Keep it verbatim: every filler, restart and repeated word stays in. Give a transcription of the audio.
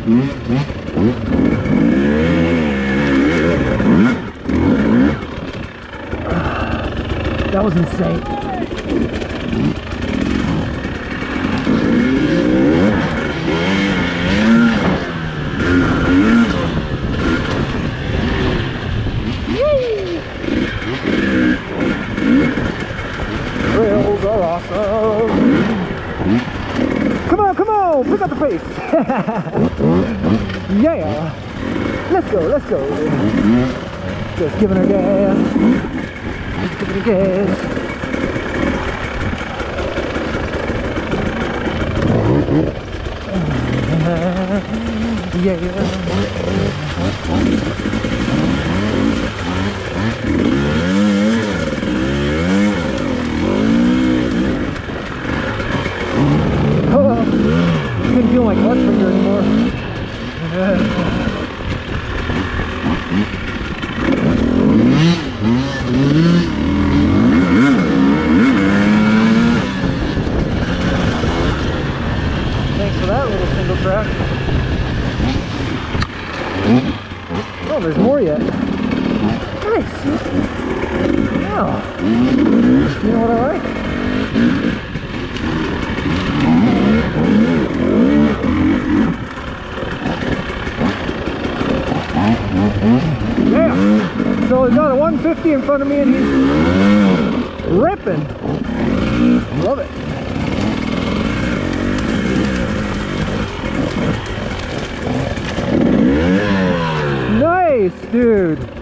That was insane. Trails are awesome. Come on, come on, pick up the pace. Yeah. Let's go, let's go. Just giving her gas. Just giving her gas. Yeah. Oh, couldn't feel my clutch finger anymore. Thanks for that little single track. Oh, there's more yet. Nice. Wow. You know what I like? Yeah. So he's got a one fifty in front of me and he's ripping. Love it. Nice, dude.